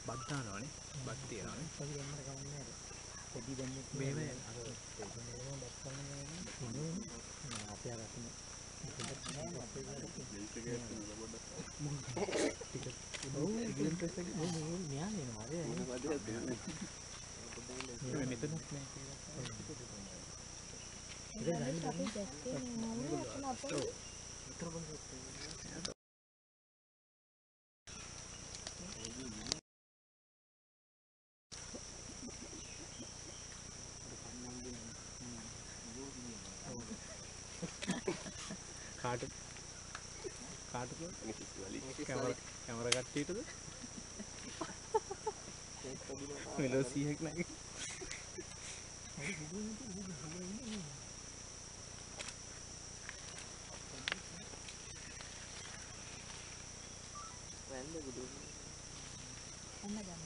බත් දානවනේ. බත් තියනවනේ. අපි දෙන්න කවන්නේ නැහැ. පොඩි දෙන්නේ මෙහෙම අර දෙන්නේ බත් කරන්නේ නෑ අපේ අර අතන කාට කැමරා කට්ටියටද මෙලෝ 100ක් නැගි වැන්ද බුදු අන්න ගන්න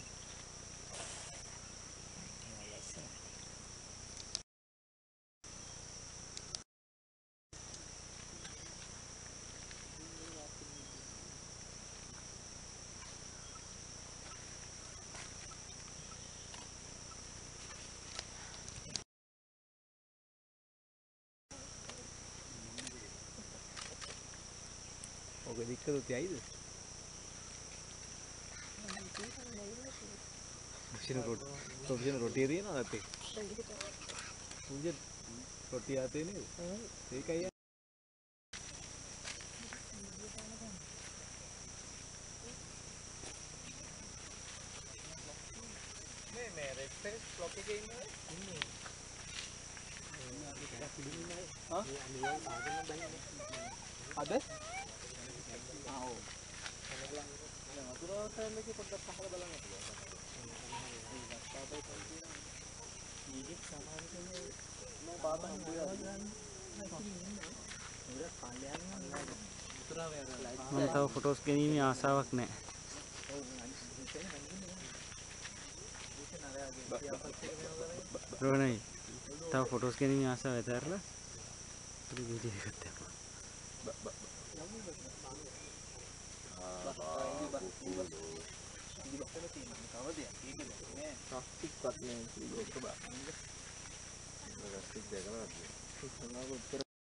ඔක දික්කද තියයිද ඔප්ෂන් රොටිය තියෙනවද නැත්තේ උන්ජ රොටිය ආතේ නේද ඒකයි මේ රෙෆරන්ස් බ්ලොක් එකේ ඉන්නේ අද ආව් වතුර සෑල්ලකේ පොඩ්ඩක් පහළ බලන්න පුළුවන් මේක සමානකනේ මම පාත හම්බුවා මම තව ෆොටෝස් ගැනීමේ ආසාවක් නැහැ. රෝණයි තව ෆොටෝස් ගැනීමේ ආසාව ඇතැරලා පොඩි වීඩියෝ එකක් දැම්මා. ටිකක් නේ ඒක බා.